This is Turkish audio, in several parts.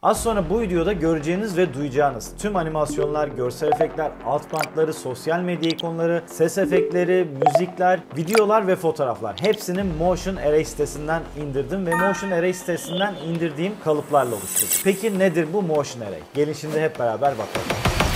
Az sonra bu videoda göreceğiniz ve duyacağınız tüm animasyonlar, görsel efektler, alt bantları, sosyal medya ikonları, ses efektleri, müzikler, videolar ve fotoğraflar hepsini Motion Array sitesinden indirdim ve Motion Array sitesinden indirdiğim kalıplarla oluşturdum. Peki nedir bu Motion Array? Gelin şimdi hep beraber bakalım.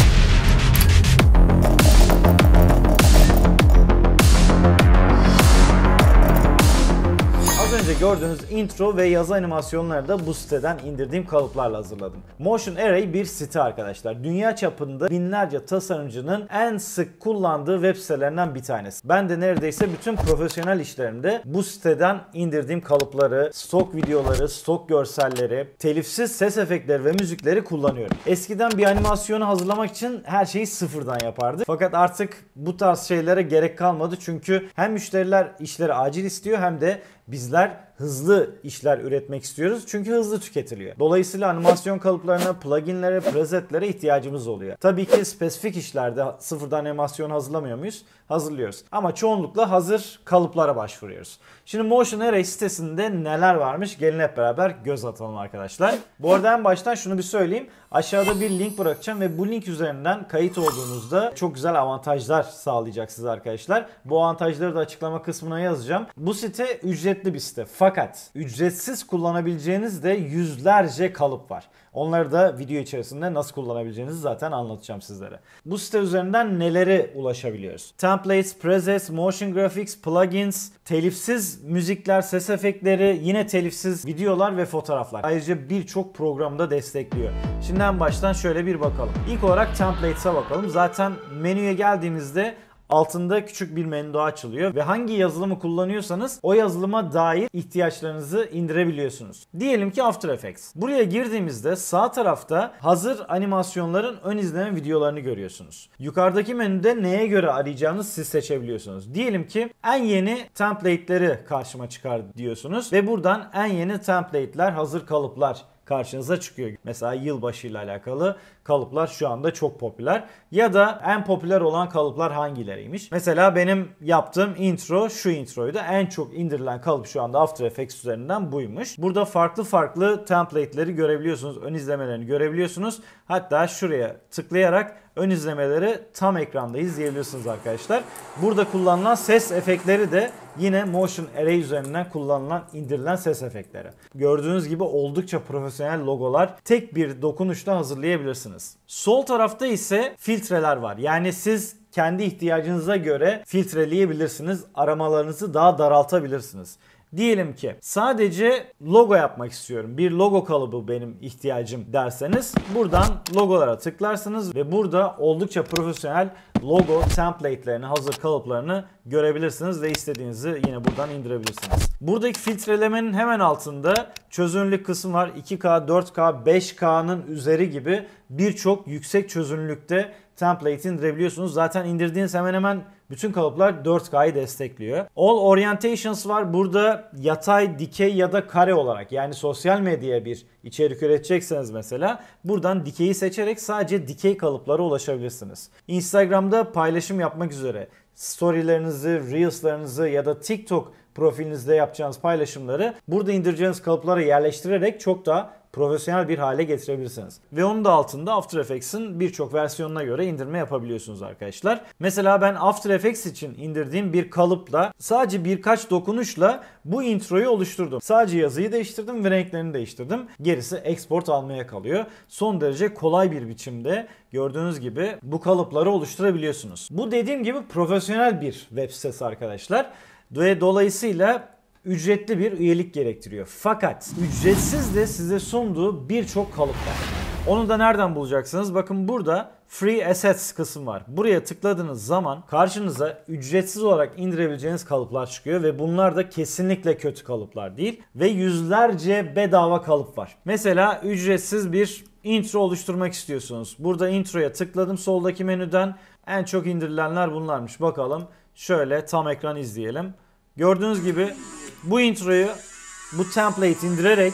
Az önce gördüğünüz intro ve yazı animasyonları da bu siteden indirdiğim kalıplarla hazırladım. Motion Array bir site arkadaşlar. Dünya çapında binlerce tasarımcının en sık kullandığı web sitelerinden bir tanesi. Ben de neredeyse bütün profesyonel işlerimde bu siteden indirdiğim kalıpları, stok videoları, stok görselleri, telifsiz ses efektleri ve müzikleri kullanıyorum. Eskiden bir animasyonu hazırlamak için her şeyi sıfırdan yapardı. Fakat artık bu tarz şeylere gerek kalmadı çünkü hem müşteriler işleri acil istiyor hem de bizler hızlı işler üretmek istiyoruz çünkü hızlı tüketiliyor. Dolayısıyla animasyon kalıplarına, pluginlere, presetlere ihtiyacımız oluyor. Tabii ki spesifik işlerde sıfırdan animasyon hazırlamıyor muyuz? Hazırlıyoruz. Ama çoğunlukla hazır kalıplara başvuruyoruz. Şimdi Motion Array sitesinde neler varmış? Gelin hep beraber göz atalım arkadaşlar. Bu arada en baştan şunu bir söyleyeyim. Aşağıda bir link bırakacağım ve bu link üzerinden kayıt olduğunuzda çok güzel avantajlar sağlayacak size arkadaşlar. Bu avantajları da açıklama kısmına yazacağım. Bu site ücretli bir site. Fakat ücretsiz kullanabileceğiniz de yüzlerce kalıp var. Onları da video içerisinde nasıl kullanabileceğinizi zaten anlatacağım sizlere. Bu site üzerinden nelere ulaşabiliyoruz? Templates, presets, motion graphics, plugins, telifsiz müzikler, ses efektleri, yine telifsiz videolar ve fotoğraflar. Ayrıca birçok programda destekliyor. Şimdi en baştan şöyle bir bakalım. İlk olarak Templates'e bakalım. Zaten menüye geldiğimizde altında küçük bir menü daha açılıyor ve hangi yazılımı kullanıyorsanız o yazılıma dair ihtiyaçlarınızı indirebiliyorsunuz. Diyelim ki After Effects. Buraya girdiğimizde sağ tarafta hazır animasyonların ön izleme videolarını görüyorsunuz. Yukarıdaki menüde neye göre arayacağınızı siz seçebiliyorsunuz. Diyelim ki en yeni template'leri karşıma çıkar diyorsunuz ve buradan en yeni template'ler, hazır kalıplar karşınıza çıkıyor. Mesela yılbaşı ile alakalı kalıplar şu anda çok popüler. Ya da en popüler olan kalıplar hangileriymiş? Mesela benim yaptığım intro şu introydu. En çok indirilen kalıp şu anda After Effects üzerinden buymuş. Burada farklı template'leri görebiliyorsunuz. Ön izlemelerini görebiliyorsunuz. Hatta şuraya tıklayarak ön izlemeleri tam ekranda izleyebilirsiniz arkadaşlar. Burada kullanılan ses efektleri de yine Motion Array üzerinden kullanılan, indirilen ses efektleri. Gördüğünüz gibi oldukça profesyonel logolar tek bir dokunuşla hazırlayabilirsiniz. Sol tarafta ise filtreler var. Yani siz kendi ihtiyacınıza göre filtreleyebilirsiniz. Aramalarınızı daha daraltabilirsiniz. Diyelim ki sadece logo yapmak istiyorum. Bir logo kalıbı benim ihtiyacım derseniz buradan logolara tıklarsınız ve burada oldukça profesyonel logo template'lerini, hazır kalıplarını görebilirsiniz ve istediğinizi yine buradan indirebilirsiniz. Buradaki filtrelemenin hemen altında çözünürlük kısmı var. 2K, 4K, 5K'nın üzeri gibi birçok yüksek çözünürlükte template indirebiliyorsunuz. Zaten indirdiğiniz hemen hemen bütün kalıplar 4K'yı destekliyor. All Orientations var. Burada yatay, dikey ya da kare olarak, yani sosyal medyaya bir içerik üretecekseniz mesela buradan dikeyi seçerek sadece dikey kalıplara ulaşabilirsiniz. Instagram'da paylaşım yapmak üzere storylerinizi, reels'larınızı ya da TikTok profilinizde yapacağınız paylaşımları burada indireceğiniz kalıplara yerleştirerek çok daha profesyonel bir hale getirebilirsiniz. Ve onun da altında After Effects'in birçok versiyonuna göre indirme yapabiliyorsunuz arkadaşlar. Mesela ben After Effects için indirdiğim bir kalıpla sadece birkaç dokunuşla bu introyu oluşturdum. Sadece yazıyı değiştirdim ve renklerini değiştirdim. Gerisi export almaya kalıyor. Son derece kolay bir biçimde gördüğünüz gibi bu kalıpları oluşturabiliyorsunuz. Bu dediğim gibi profesyonel bir web sitesi arkadaşlar. Ve dolayısıyla ücretli bir üyelik gerektiriyor. Fakat ücretsiz de size sunduğu birçok kalıp var. Onu da nereden bulacaksınız? Bakın burada Free Assets kısmı var. Buraya tıkladığınız zaman karşınıza ücretsiz olarak indirebileceğiniz kalıplar çıkıyor ve bunlar da kesinlikle kötü kalıplar değil ve yüzlerce bedava kalıp var. Mesela ücretsiz bir intro oluşturmak istiyorsunuz. Burada introya tıkladım soldaki menüden. En çok indirilenler bunlarmış. Bakalım şöyle tam ekran izleyelim. Gördüğünüz gibi bu introyu, bu template indirerek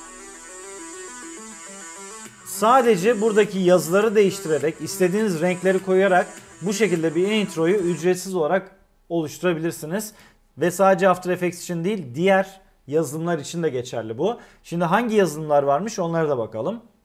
sadece buradaki yazıları değiştirerek, istediğiniz renkleri koyarak bu şekilde bir introyu ücretsiz olarak oluşturabilirsiniz. Ve sadece After Effects için değil, diğer yazılımlar için de geçerli bu. Şimdi hangi yazılımlar varmış onlara da bakalım.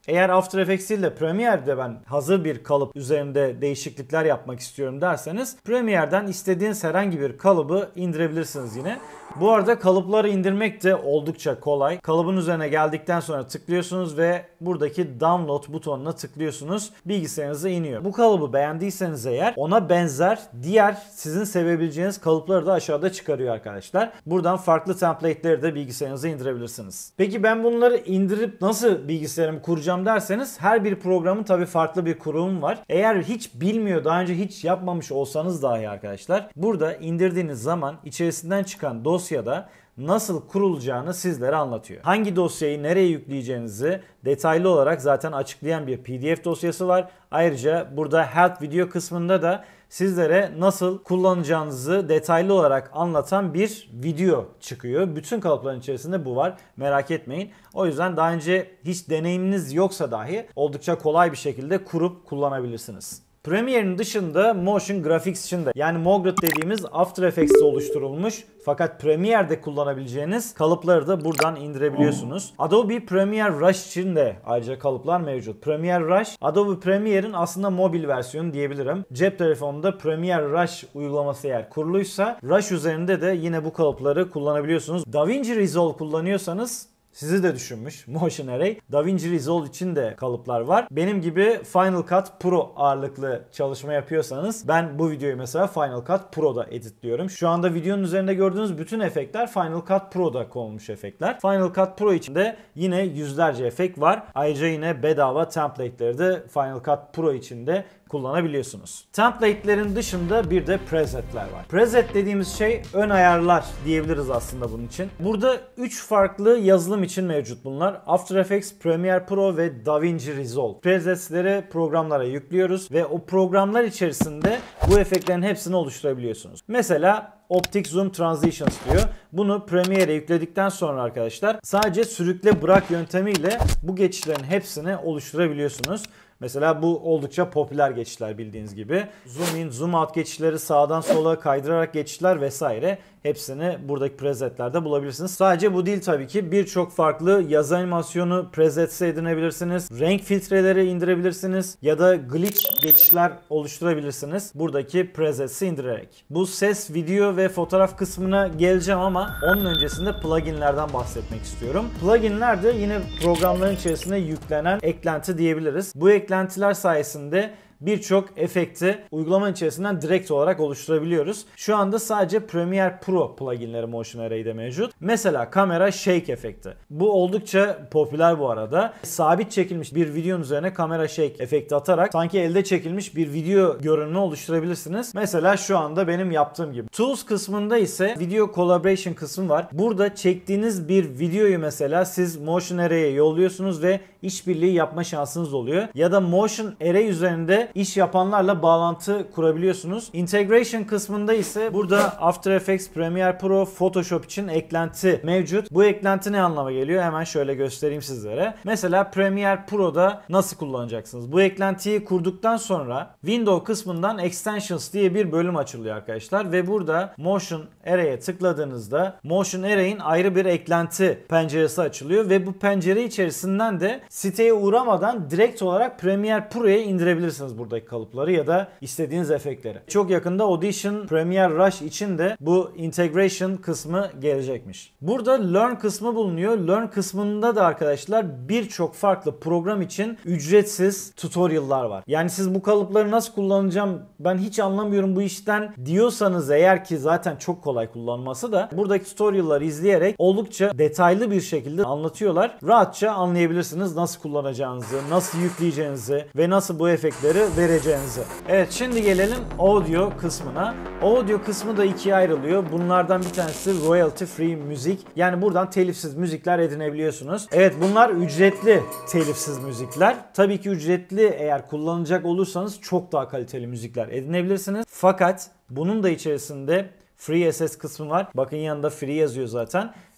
Eğer After Effects değil de Premiere'de ben hazır bir kalıp üzerinde değişiklikler yapmak istiyorum derseniz Premiere'den istediğiniz herhangi bir kalıbı indirebilirsiniz yine. Bu arada kalıpları indirmek de oldukça kolay. Kalıbın üzerine geldikten sonra tıklıyorsunuz ve buradaki download butonuna tıklıyorsunuz. Bilgisayarınıza iniyor. Bu kalıbı beğendiyseniz eğer ona benzer diğer sizin sevebileceğiniz kalıpları da aşağıda çıkarıyor arkadaşlar. Buradan farklı template'leri de bilgisayarınıza indirebilirsiniz. Peki ben bunları indirip nasıl bilgisayarımı kuracağım derseniz her bir programın tabii farklı bir kurulumu var. Eğer hiç bilmiyor, daha önce hiç yapmamış olsanız dahi arkadaşlar burada indirdiğiniz zaman içerisinden çıkan dosyada nasıl kurulacağını sizlere anlatıyor. Hangi dosyayı nereye yükleyeceğinizi detaylı olarak zaten açıklayan bir PDF dosyası var. Ayrıca burada Help Video kısmında da sizlere nasıl kullanacağınızı detaylı olarak anlatan bir video çıkıyor. Bütün kalıpların içerisinde bu var. Merak etmeyin. O yüzden daha önce hiç deneyiminiz yoksa dahi oldukça kolay bir şekilde kurup kullanabilirsiniz. Premiere'in dışında Motion Graphics için de yani MOGRT dediğimiz After Effects'te oluşturulmuş fakat Premiere'de kullanabileceğiniz kalıpları da buradan indirebiliyorsunuz. Adobe Premiere Rush için de ayrıca kalıplar mevcut. Premiere Rush, Adobe Premiere'in aslında mobil versiyonu diyebilirim. Cep telefonunda Premiere Rush uygulaması eğer kuruluysa Rush üzerinde de yine bu kalıpları kullanabiliyorsunuz. DaVinci Resolve kullanıyorsanız sizi de düşünmüş Motion Array. DaVinci Resolve için de kalıplar var. Benim gibi Final Cut Pro ağırlıklı çalışma yapıyorsanız ben bu videoyu mesela Final Cut Pro'da editliyorum. Şu anda videonun üzerinde gördüğünüz bütün efektler Final Cut Pro'da konulmuş efektler. Final Cut Pro için de yine yüzlerce efekt var. Ayrıca yine bedava template'leri de Final Cut Pro için de kullanabiliyorsunuz. Template'lerin dışında bir de presetler var. Preset dediğimiz şey ön ayarlar diyebiliriz aslında bunun için. Burada 3 farklı yazılım için mevcut bunlar. After Effects, Premiere Pro ve DaVinci Resolve. Presetleri programlara yüklüyoruz ve o programlar içerisinde bu efektlerin hepsini oluşturabiliyorsunuz. Mesela Optic Zoom Transitions diyor. Bunu Premiere'e yükledikten sonra arkadaşlar sadece sürükle bırak yöntemiyle bu geçişlerin hepsini oluşturabiliyorsunuz. Mesela bu oldukça popüler geçişler bildiğiniz gibi. Zoom in, zoom out geçişleri, sağdan sola kaydırarak geçişler vesaire hepsini buradaki presetlerde bulabilirsiniz. Sadece bu değil tabii ki. Birçok farklı yazı animasyonu presetse edinebilirsiniz. Renk filtreleri indirebilirsiniz. Ya da glitch geçişler oluşturabilirsiniz. Buradaki presets'i indirerek. Bu ses, video ve fotoğraf kısmına geleceğim ama onun öncesinde pluginlerden bahsetmek istiyorum. Pluginler de yine programların içerisine yüklenen eklenti diyebiliriz. Bu eklentiler sayesinde birçok efekti uygulamanın içerisinden direkt olarak oluşturabiliyoruz. Şu anda sadece Premiere Pro pluginleri Motion Array'de mevcut. Mesela kamera shake efekti. Bu oldukça popüler bu arada. Sabit çekilmiş bir videonun üzerine kamera shake efekti atarak sanki elde çekilmiş bir video görünümü oluşturabilirsiniz. Mesela şu anda benim yaptığım gibi. Tools kısmında ise Video Collaboration kısmı var. Burada çektiğiniz bir videoyu mesela siz Motion Array'e yolluyorsunuz ve işbirliği yapma şansınız oluyor. Ya da Motion Array üzerinde iş yapanlarla bağlantı kurabiliyorsunuz. Integration kısmında ise burada After Effects, Premiere Pro, Photoshop için eklenti mevcut. Bu eklenti ne anlama geliyor? Hemen şöyle göstereyim sizlere. Mesela Premiere Pro'da nasıl kullanacaksınız? Bu eklentiyi kurduktan sonra Window kısmından Extensions diye bir bölüm açılıyor arkadaşlar ve burada Motion Array'e tıkladığınızda Motion Array'in ayrı bir eklenti penceresi açılıyor ve bu pencere içerisinden de siteye uğramadan direkt olarak Premiere Pro'ya indirebilirsiniz buradaki kalıpları ya da istediğiniz efektleri. Çok yakında Audition, Premiere Rush için de bu integration kısmı gelecekmiş. Burada Learn kısmı bulunuyor. Learn kısmında da arkadaşlar birçok farklı program için ücretsiz tutorial'lar var. Yani siz bu kalıpları nasıl kullanacağım ben hiç anlamıyorum bu işten diyorsanız eğer ki zaten çok kolay kullanması da buradaki tutorial'ları izleyerek oldukça detaylı bir şekilde anlatıyorlar. Rahatça anlayabilirsiniz nasıl kullanacağınızı, nasıl yükleyeceğinizi ve nasıl bu efektleri vereceğinizi. Evet şimdi gelelim audio kısmına. Audio kısmı da ikiye ayrılıyor. Bunlardan bir tanesi royalty free müzik. Yani buradan telifsiz müzikler edinebiliyorsunuz. Evet bunlar ücretli telifsiz müzikler. Tabii ki ücretli eğer kullanacak olursanız çok daha kaliteli müzikler edinebilirsiniz. Fakat bunun da içerisinde Free SS kısmı var. Bakın yanında free yazıyor zaten.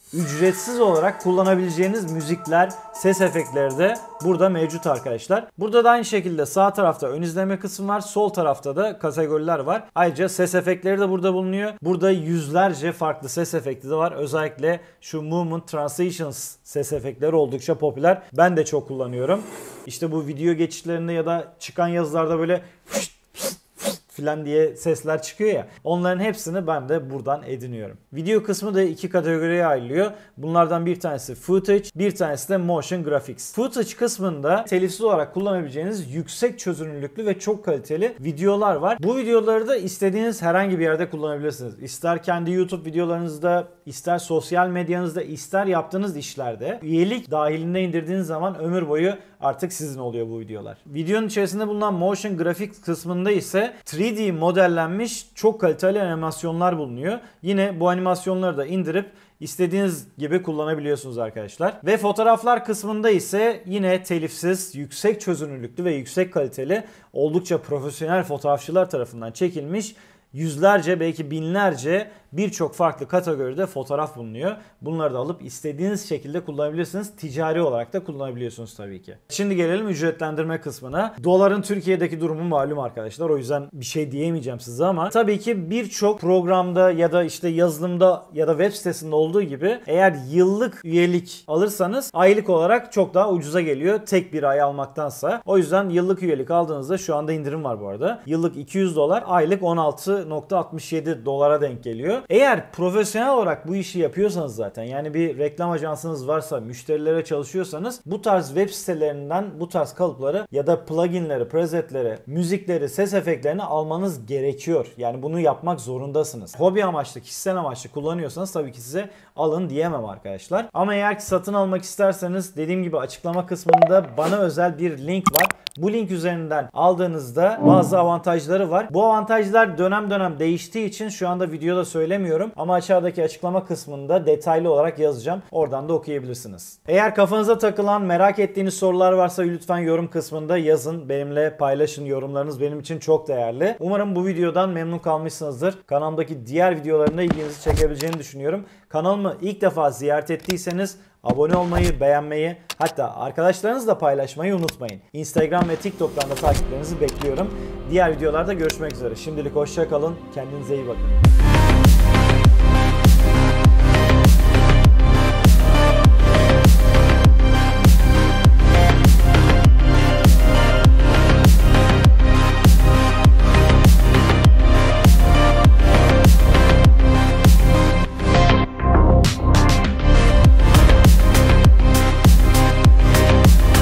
ücretsiz olarak kullanabileceğiniz müzikler, ses efektleri de burada mevcut arkadaşlar. Burada da aynı şekilde sağ tarafta ön izleme kısmı var. Sol tarafta da kategoriler var. Ayrıca ses efektleri de burada bulunuyor. Burada yüzlerce farklı ses efekti de var. Özellikle şu Movement Transitions ses efektleri oldukça popüler. Ben de çok kullanıyorum. İşte bu video geçişlerinde ya da çıkan yazılarda böyle filan diye sesler çıkıyor ya. Onların hepsini ben de buradan ediniyorum. Video kısmı da iki kategoriye ayrılıyor. Bunlardan bir tanesi footage, bir tanesi de motion graphics. Footage kısmında telifsiz olarak kullanabileceğiniz yüksek çözünürlüklü ve çok kaliteli videolar var. Bu videoları da istediğiniz herhangi bir yerde kullanabilirsiniz. İster kendi YouTube videolarınızda, ister sosyal medyanızda, ister yaptığınız işlerde. Üyelik dahilinde indirdiğiniz zaman ömür boyu artık sizin oluyor bu videolar. Videonun içerisinde bulunan motion graphics kısmında ise 3D modellenmiş çok kaliteli animasyonlar bulunuyor. Yine bu animasyonları da indirip istediğiniz gibi kullanabiliyorsunuz arkadaşlar. Ve fotoğraflar kısmında ise yine telifsiz, yüksek çözünürlüklü ve yüksek kaliteli, oldukça profesyonel fotoğrafçılar tarafından çekilmiş yüzlerce, belki binlerce birçok farklı kategoride fotoğraf bulunuyor. Bunları da alıp istediğiniz şekilde kullanabilirsiniz. Ticari olarak da kullanabiliyorsunuz tabii ki. Şimdi gelelim ücretlendirme kısmına. Doların Türkiye'deki durumu malum arkadaşlar. O yüzden bir şey diyemeyeceğim size ama tabii ki birçok programda ya da işte yazılımda ya da web sitesinde olduğu gibi eğer yıllık üyelik alırsanız aylık olarak çok daha ucuza geliyor. Tek bir ay almaktansa. O yüzden yıllık üyelik aldığınızda, şu anda indirim var bu arada, yıllık $200, aylık $16.67 denk geliyor. Eğer profesyonel olarak bu işi yapıyorsanız zaten, yani bir reklam ajansınız varsa, müşterilere çalışıyorsanız, bu tarz web sitelerinden bu tarz kalıpları ya da pluginleri, presetleri, müzikleri, ses efektlerini almanız gerekiyor. Yani bunu yapmak zorundasınız. Hobi amaçlı, kişisel amaçlı kullanıyorsanız tabii ki size alın diyemem arkadaşlar. Ama eğer ki satın almak isterseniz, dediğim gibi açıklama kısmında bana özel bir link var. Bu link üzerinden aldığınızda bazı avantajları var. Bu avantajlar dönem dönem değiştiği için şu anda videoda söylemiyorum. Ama aşağıdaki açıklama kısmında detaylı olarak yazacağım. Oradan da okuyabilirsiniz. Eğer kafanıza takılan, merak ettiğiniz sorular varsa lütfen yorum kısmında yazın. Benimle paylaşın. Yorumlarınız benim için çok değerli. Umarım bu videodan memnun kalmışsınızdır. Kanalımdaki diğer videolarında ilginizi çekebileceğini düşünüyorum. Kanalımı ilk defa ziyaret ettiyseniz abone olmayı, beğenmeyi, hatta arkadaşlarınızla paylaşmayı unutmayın. Instagram ve TikTok'tan da takiplerinizi bekliyorum. Diğer videolarda görüşmek üzere. Şimdilik hoşça kalın. Kendinize iyi bakın.